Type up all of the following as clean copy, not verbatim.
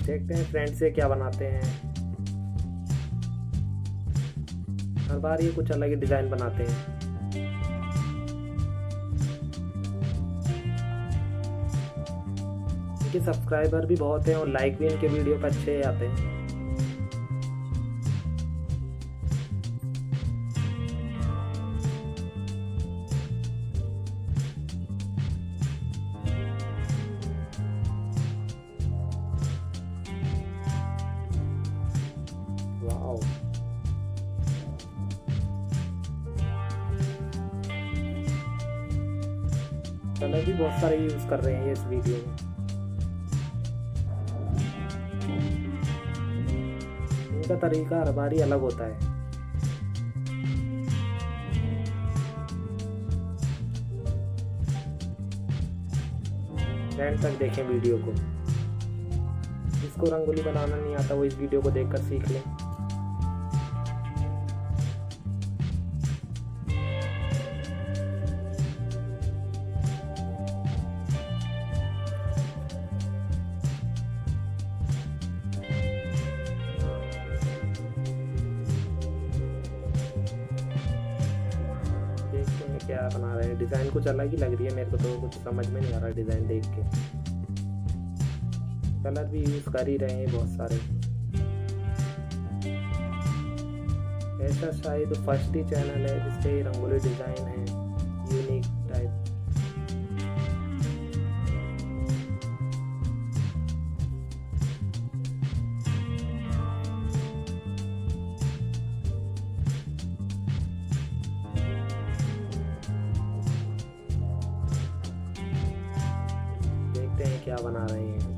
देखते हैं फ्रेंड से क्या बनाते हैं। हर बार ये कुछ अलग ही डिज़ाइन बनाते हैं। इनके सब्सक्राइबर भी बहुत हैं और लाइक भी इनके वीडियो पर अच्छे आते हैं। वाओ, कलर भी बहुत सारे यूज कर रहे हैं ये इस वीडियो में। इनका तरीका हर बार ही अलग होता है। एंड तक देखें वीडियो को। जिसको रंगोली बनाना नहीं आता वो इस वीडियो को देखकर सीख लें। क्या बना रहे हैं, डिज़ाइन कुछ अलग ही लग रही है मेरे को, तो कुछ समझ में नहीं आ रहा डिज़ाइन देख के। कलर भी यूज़ कर ही रहे हैं बहुत सारे। ऐसा शायद फर्स्ट ही चैनल है जिसपे रंगोली डिज़ाइन है यूनिक टाइप। देखते हैं क्या बना रहे हैं।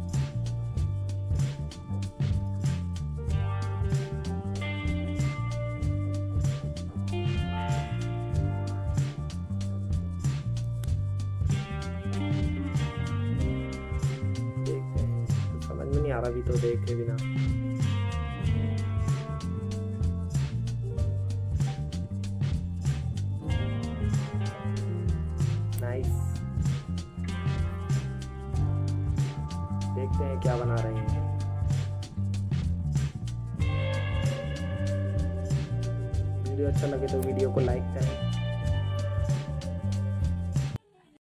देखते हैं, तो समझ में नहीं आ रहा अभी तो देखे बिना। नाइस, देखते हैं क्या बना रहे हैं। वीडियो अच्छा लगे तो वीडियो को लाइक करें।